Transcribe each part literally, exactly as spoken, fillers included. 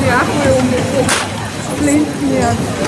die auch mal umgeguckt. Flinten hier.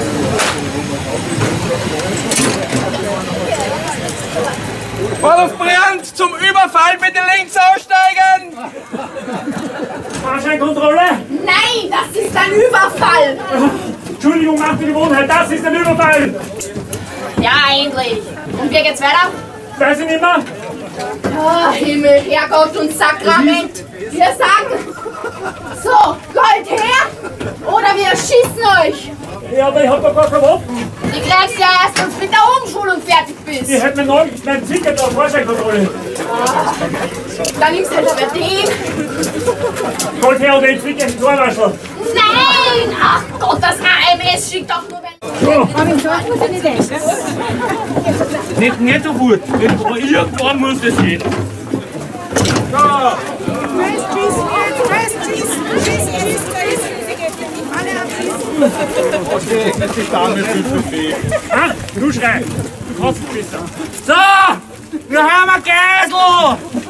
Vorwurf brennt! Zum Überfall bitte links aussteigen! Fahrscheinkontrolle? Nein, das ist ein Überfall! Entschuldigung, macht die Gewohnheit, das ist ein Überfall! Ja, endlich! Und wie geht's weiter? Weiß ich nicht mehr. Oh, Himmel, Herrgott und Sakrament! Wir sagen, so, Gold her oder wir erschießen euch! Ja, aber ich hab doch gar keine Waffen. Die kriegst du ja erst, wenn du mit der Umschulung fertig bist. Ich hätte meinen mein Zicker da, Fahrscheinkontrolle. Ah, dann nimmst du halt aber den. Gold her oder den Zicker in Torwaschel. Nein! Ach Gott, das A M S schickt doch nur wenn... Aber im Schwarz muss ich nicht essen. Nicht, nicht so gut. Irgendwann muss das gehen. So. Fest schießen, fest schießen, schießen, schießen, schießen. Alle abschießen. Okay, jetzt ist Dame viel zu viel. Ah, du schrei. Du kannst es besser. So! Wir haben ein Geisel!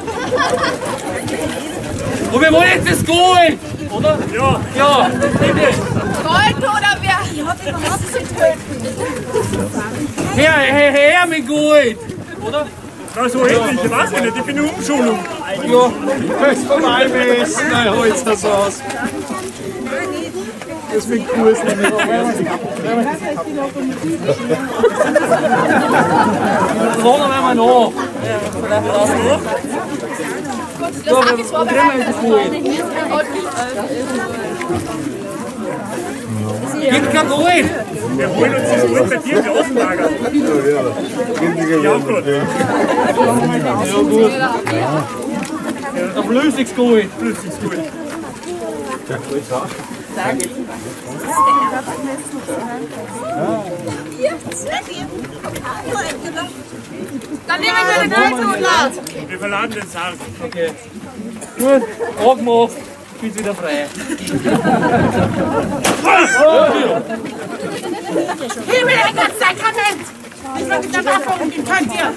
Und wir wollen jetzt das Gold! Oder? Ja. Ja, bitte. Gold oder wer? Ich hab überhaupt zu töten. Her, her, her mit Gold! Oder? Na, so ähnlich, ich weiß nicht, ich bin in Umschulung. Ja, das vorbei wissen, dann holst du das aus. Das ist mit Kurs nämlich. Vorne werden wir noch. Das habe ich vorbereitet. Gibt kein Gold! Wir holen uns das Gold bei dir im Außenlager. Ja, gut. Ja, gut. Ein flüssiges Gold. Flüssiges Gold. Dann nehmen wir den Goldrudler. Wir verladen den Sarg. Okay. Gut, abgemacht. Ich bin wieder frei. Himmel, ein ganz Sakrament. Ich bin mit der Waffe umgehen, könnt ihr?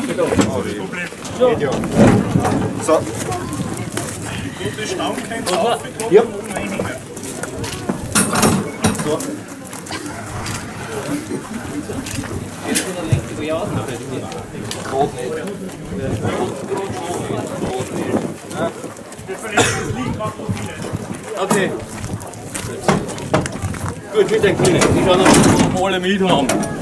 So. Gute Stamm kennt auf. Ja. So. Okay. Gut, mit den Kindern. Die schauen, ob wir alle mit haben.